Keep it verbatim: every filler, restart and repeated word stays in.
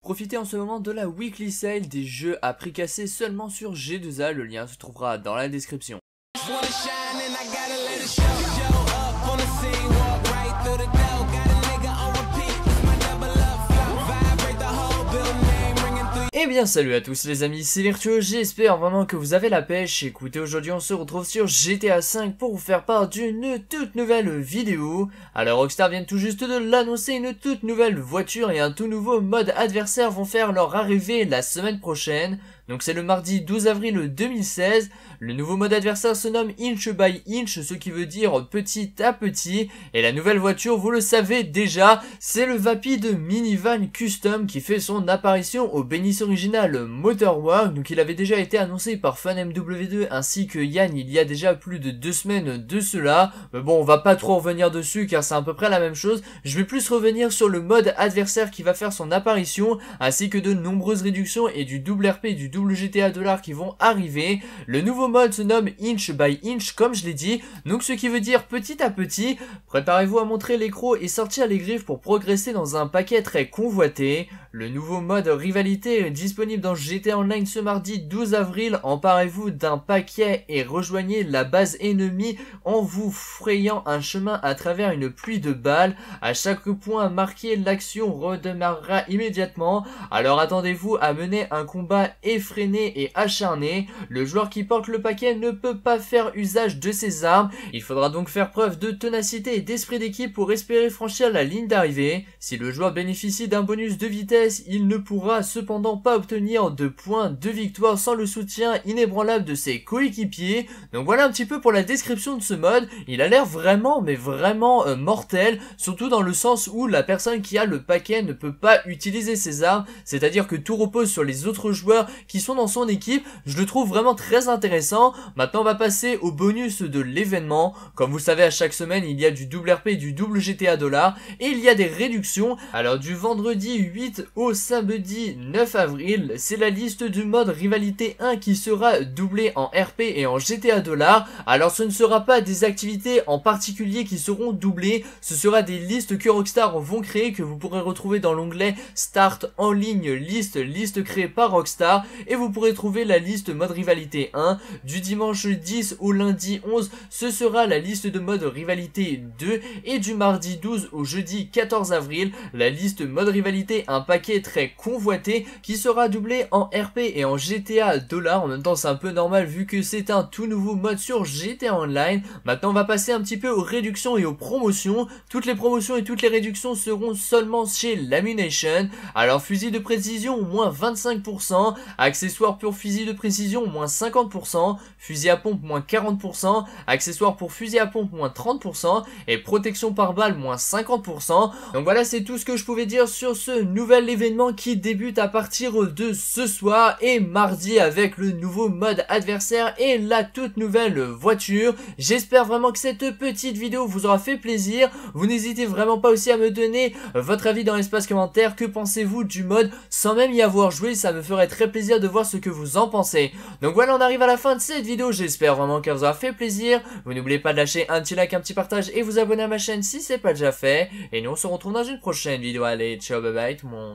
Profitez en ce moment de la weekly sale des jeux à prix cassé seulement sur G deux A, le lien se trouvera dans la description. Eh bien salut à tous les amis, c'est Virtueux, j'espère vraiment que vous avez la pêche. Écoutez, aujourd'hui on se retrouve sur G T A cinq pour vous faire part d'une toute nouvelle vidéo. Alors Rockstar vient tout juste de l'annoncer, une toute nouvelle voiture et un tout nouveau mode adversaire vont faire leur arrivée la semaine prochaine. Donc c'est le mardi douze avril deux mille seize, le nouveau mode adversaire se nomme Inch by Inch, ce qui veut dire petit à petit, et la nouvelle voiture, vous le savez déjà, c'est le vapide minivan custom qui fait son apparition au Bénis Original Motorwork. Donc il avait déjà été annoncé par Fan M W deux ainsi que Yann il y a déjà plus de deux semaines de cela, mais bon on va pas trop revenir dessus car c'est à peu près la même chose. Je vais plus revenir sur le mode adversaire qui va faire son apparition, ainsi que de nombreuses réductions et du double R P et du double G T A dollars qui vont arriver. Le nouveau mode se nomme Inch by Inch comme je l'ai dit, donc ce qui veut dire petit à petit. Préparez-vous à montrer les crocs et sortir les griffes pour progresser dans un paquet très convoité. Le nouveau mode rivalité est disponible dans G T A Online ce mardi douze avril. Emparez-vous d'un paquet et rejoignez la base ennemie en vous frayant un chemin à travers une pluie de balles. À chaque point marqué, l'action redémarrera immédiatement. Alors attendez-vous à mener un combat effréné et acharné. Le joueur qui porte le paquet ne peut pas faire usage de ses armes. Il faudra donc faire preuve de ténacité et d'esprit d'équipe pour espérer franchir la ligne d'arrivée. Si le joueur bénéficie d'un bonus de vitesse, il ne pourra cependant pas obtenir de points de victoire sans le soutien inébranlable de ses coéquipiers. Donc voilà un petit peu pour la description de ce mode. Il a l'air vraiment mais vraiment euh, mortel, surtout dans le sens où la personne qui a le paquet ne peut pas utiliser ses armes, c'est-à-dire que tout repose sur les autres joueurs qui sont dans son équipe. Je le trouve vraiment très intéressant. Maintenant on va passer au bonus de l'événement. Comme vous le savez, à chaque semaine il y a du double R P et du double G T A dollars et il y a des réductions. Alors du vendredi huit au samedi neuf avril, c'est la liste du mode rivalité un qui sera doublé en R P et en G T A dollars. Alors ce ne sera pas des activités en particulier qui seront doublées, ce sera des listes que Rockstar vont créer, que vous pourrez retrouver dans l'onglet Start en ligne, liste, liste créée par Rockstar, et vous pourrez trouver la liste mode rivalité un. Du dimanche dix au lundi onze, ce sera la liste de mode rivalité deux, et du mardi douze au jeudi quatorze avril, la liste mode rivalité un paquet très convoité qui sera doublé en R P et en G T A dollars. En même temps c'est un peu normal vu que c'est un tout nouveau mode sur G T A Online. Maintenant on va passer un petit peu aux réductions et aux promotions. Toutes les promotions et toutes les réductions seront seulement chez Lamination. Alors fusil de précision moins vingt-cinq pour cent, accessoires pour fusil de précision moins cinquante pour cent, fusil à pompe moins quarante pour cent, accessoires pour fusil à pompe moins trente pour cent et protection par balle moins cinquante pour cent. Donc voilà, c'est tout ce que je pouvais dire sur ce nouvel événement qui débute à partir de ce soir et mardi avec le nouveau mode adversaire et la toute nouvelle voiture. J'espère vraiment que cette petite vidéo vous aura fait plaisir. Vous n'hésitez vraiment pas aussi à me donner votre avis dans l'espace commentaire. Que pensez-vous du mode sans même y avoir joué? Ça me ferait très plaisir de voir ce que vous en pensez. Donc voilà, on arrive à la fin de cette vidéo. J'espère vraiment qu'elle vous aura fait plaisir. Vous n'oubliez pas de lâcher un petit like, un petit partage et vous abonner à ma chaîne si c'est pas déjà fait. Et nous on se retrouve dans une prochaine vidéo. Allez, ciao, bye bye tout le monde.